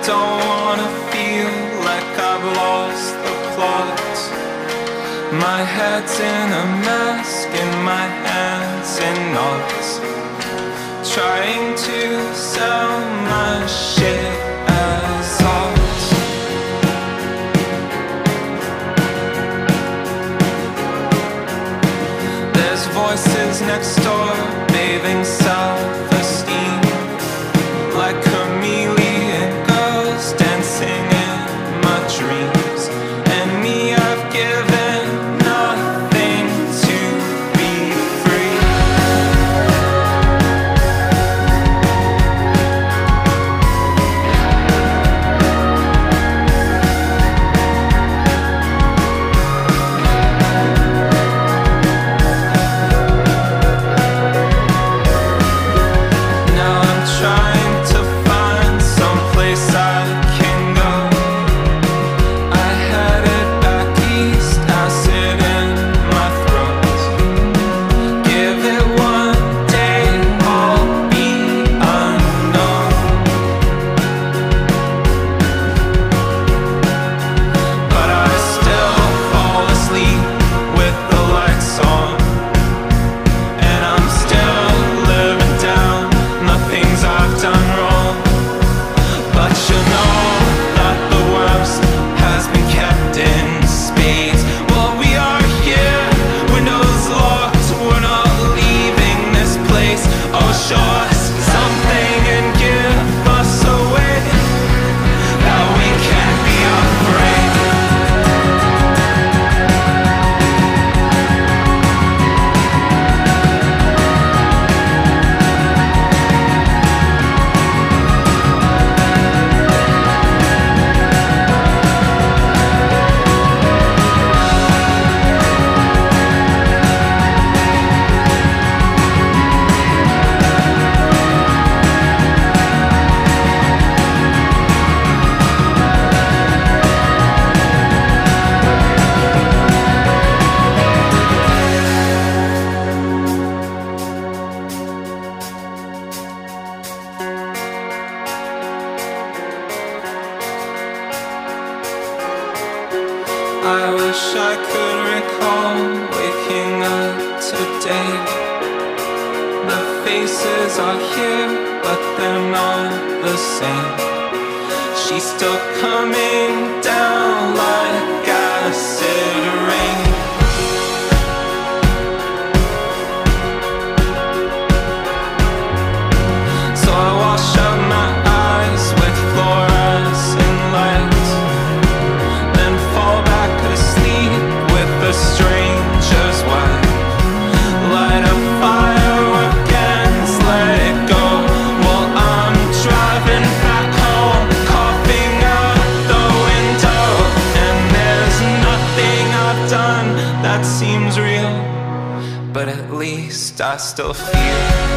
don't wanna feel like I've lost the plot. My head's in a mask and my hands in knots, trying to sell my shit as art. There's voices next door bathing self-esteem like chameleon girls dancing in my dreams. And me, I've given nothing to be free. Now I'm trying to find some place I can go. I headed back east, acid in my throat. Give it one day, I'll be unknown. But I still fall asleep with the lights on, and I'm still living down the things I've done wrong. But you know that the worst has been kept in spades. Well, we are here, windows locked, we're not leaving this place. Oh, show us something and give us away, that we can't be afraid. I wish I could recall waking up today. The faces are here, but they're not the same. She's still coming down like acid rain. So I wash out my eyes with fluorescent lights, then fall back asleep with a stranger's wife. Light a firework and let it go while I'm driving back home, coughing out the window. And there's nothing I've done that seems real, but at least I still feel